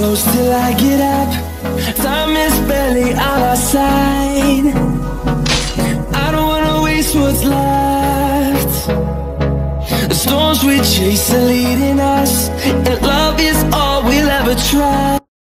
close till I get up. Time is barely on our side. I don't wanna waste what's left. The storms we chase are leading us, and love is all we'll ever try.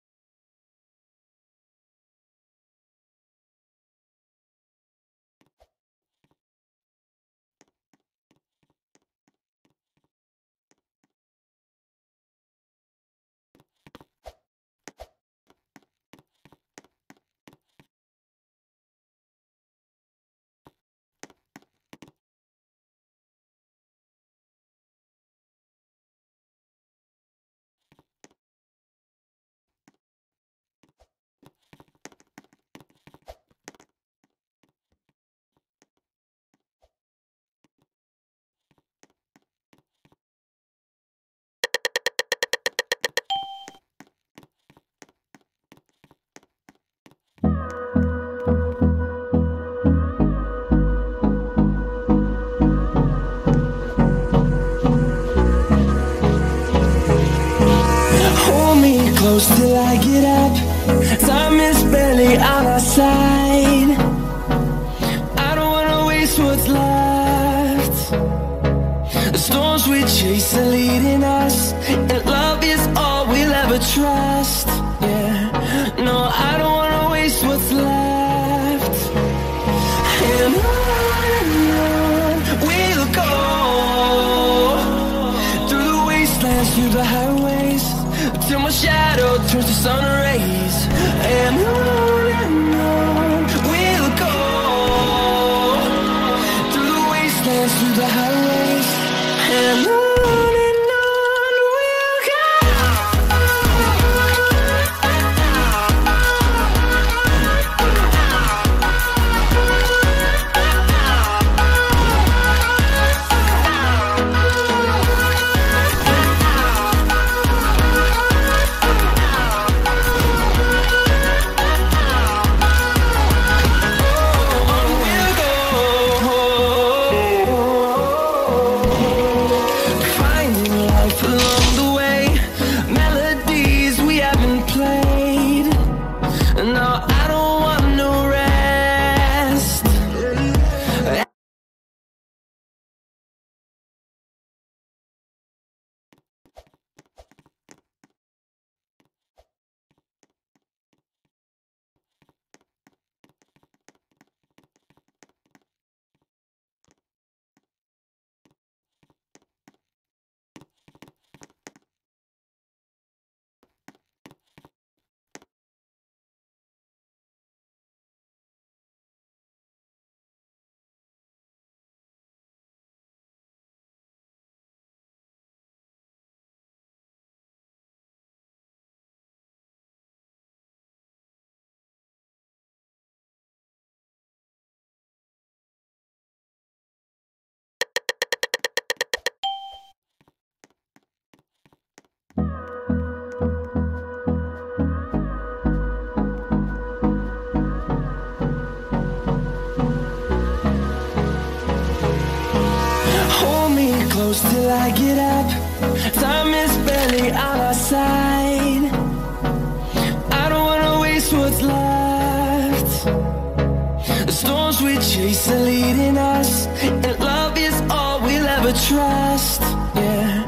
Close till I get up. Time is barely on our side. I don't wanna waste what's left. The storms we chase are leading us, and love is all we'll ever trust. Yeah, no, I don't wanna waste what's left. And on we'll go, through the wastelands, through the highways, till my shadow turns to sun rays. And on we'll go, through the wastelands, through the highways, and on we'll go. Close till I get up. Time is barely on our side. I don't wanna waste what's left. The storms we chase are leading us, and love is all we'll ever trust. Yeah.